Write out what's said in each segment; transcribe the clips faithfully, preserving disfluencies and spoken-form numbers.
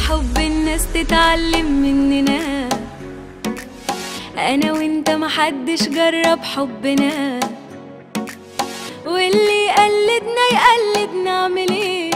حب الناس تتعلم مننا، انا وانت محدش جرب حبنا، واللي يقلدنا يقلد نعمل ايه؟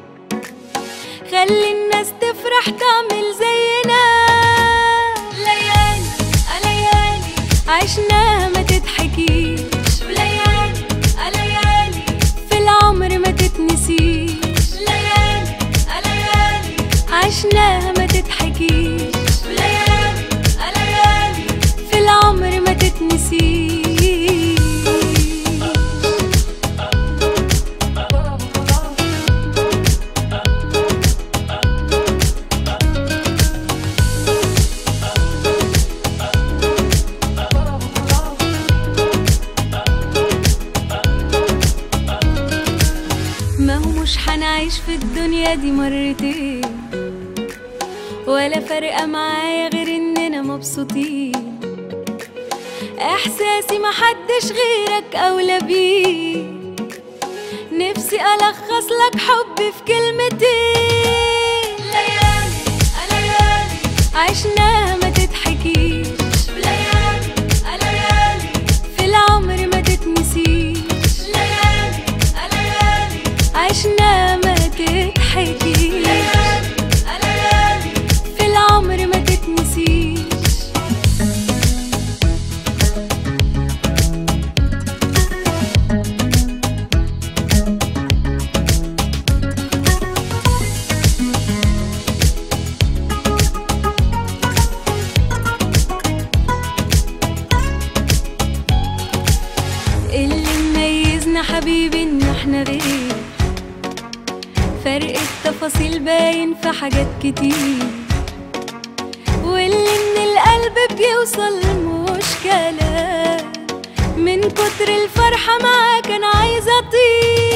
خلي الناس تفرح تعمل زينا. ليالي ليالي عشناها ما تتحكيش، وليالي ليالي في العمر ما تتنسيش. ليالي ليالي عشناها ما تتحكيش، وليالي ليالي في العمر ما تتنسيش. ما هو مش حنعيش في الدنيا دي مرتين، ولا فرقة معايا غير اننا مبسوطين. احساسي محدش غيرك اولى بيه، نفسي الخص لك حبي في كلمتين. ليالي ليالي عشناها ما تتحكيش، وليالي ليالي في العمر ما تتنسيش. ليالي ليالي عشناها ما تتحكيش، ليالي ليالي في العمر ما تتنسيش. اللي مميزنا حبيبي ان احنا غير، فرق التفاصيل باين في حاجات كتير، واللي من القلب بيوصل مش كلام، من كتر الفرحة معاك انا عايزة اطير.